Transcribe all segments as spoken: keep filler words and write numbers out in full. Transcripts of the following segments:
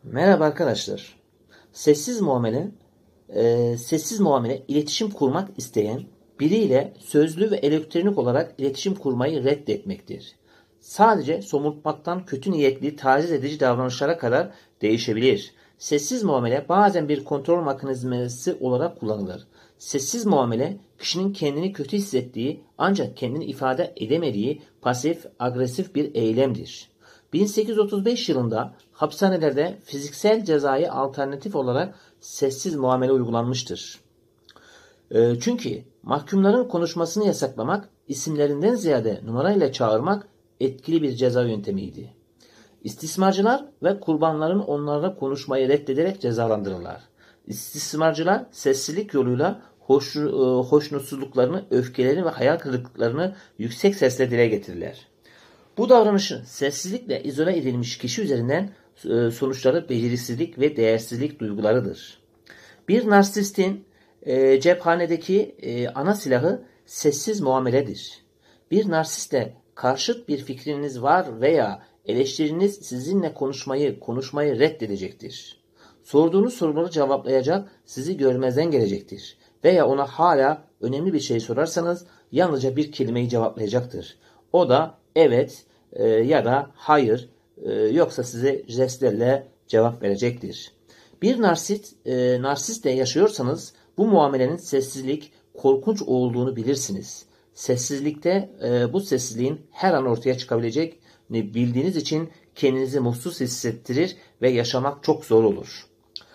Merhaba arkadaşlar. Sessiz muamele, e, sessiz muamele iletişim kurmak isteyen biriyle sözlü ve elektronik olarak iletişim kurmayı reddetmektir. Sadece somurtmaktan kötü niyetli taciz edici davranışlara kadar değişebilir. Sessiz muamele bazen bir kontrol mekanizması olarak kullanılır. Sessiz muamele kişinin kendini kötü hissettiği ancak kendini ifade edemediği pasif agresif bir eylemdir. bin sekiz yüz otuz beş yılında hapishanelerde fiziksel cezaya alternatif olarak sessiz muamele uygulanmıştır. E, çünkü mahkumların konuşmasını yasaklamak, isimlerinden ziyade numarayla çağırmak etkili bir ceza yöntemiydi. İstismarcılar ve kurbanların onlarla konuşmayı reddederek cezalandırırlar. İstismarcılar sessizlik yoluyla hoş, e, hoşnutsuzluklarını, öfkelerini ve hayal kırıklıklarını yüksek sesle dile getirirler. Bu davranışı sessizlikle izole edilmiş kişi üzerinden e, sonuçları beceriksizlik ve değersizlik duygularıdır. Bir narsistin e, cephanedeki e, ana silahı sessiz muameledir. Bir narsistle karşıt bir fikriniz var veya eleştiriniz sizinle konuşmayı, konuşmayı reddedecektir. Sorduğunuz soruları cevaplayacak, sizi görmezden gelecektir. Veya ona hala önemli bir şey sorarsanız yalnızca bir kelimeyi cevaplayacaktır. O da evet e, ya da hayır e, yoksa size jestlerle cevap verecektir. Bir narsist, e, narsistle yaşıyorsanız bu muamelenin sessizlik, korkunç olduğunu bilirsiniz. Sessizlikte e, bu sessizliğin her an ortaya çıkabileceğini bildiğiniz için kendinizi mutsuz hissettirir ve yaşamak çok zor olur.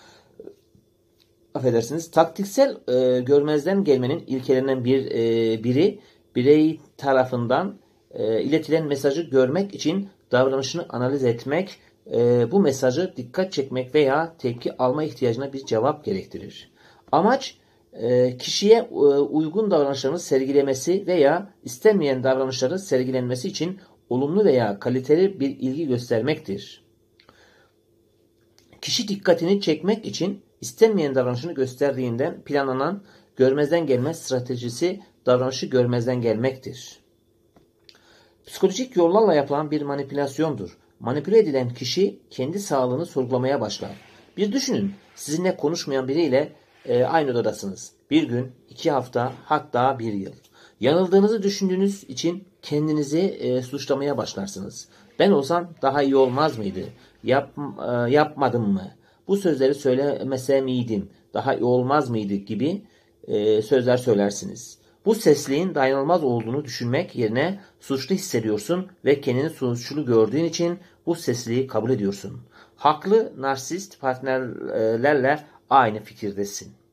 Affedersiniz, taktiksel e, görmezden gelmenin ilkelerinden bir e, biri birey tarafından e, iletilen mesajı görmek için davranışını analiz etmek, e, bu mesajı dikkat çekmek veya tepki alma ihtiyacına bir cevap gerektirir. Amaç e, kişiye e, uygun davranışlarını sergilemesi veya istenmeyen davranışların sergilenmesi için olumlu veya kaliteli bir ilgi göstermektir. Kişi dikkatini çekmek için istenmeyen davranışını gösterdiğinden planlanan görmezden gelme stratejisi davranışı görmezden gelmektir. Psikolojik yollarla yapılan bir manipülasyondur. Manipüle edilen kişi kendi sağlığını sorgulamaya başlar. Bir düşünün, sizinle konuşmayan biriyle e, aynı odadasınız. Bir gün, iki hafta, hatta bir yıl. Yanıldığınızı düşündüğünüz için kendinizi e, suçlamaya başlarsınız. Ben olsam daha iyi olmaz mıydı? Yap, e, yapmadım mı? Bu sözleri söylemesem miydim? Daha iyi olmaz mıydı gibi e, sözler söylersiniz. Bu sesliğin dayanılmaz olduğunu düşünmek yerine suçlu hissediyorsun ve kendini suçlu gördüğün için bu sesliği kabul ediyorsun. Haklı narsist partnerlerle aynı fikirdesin.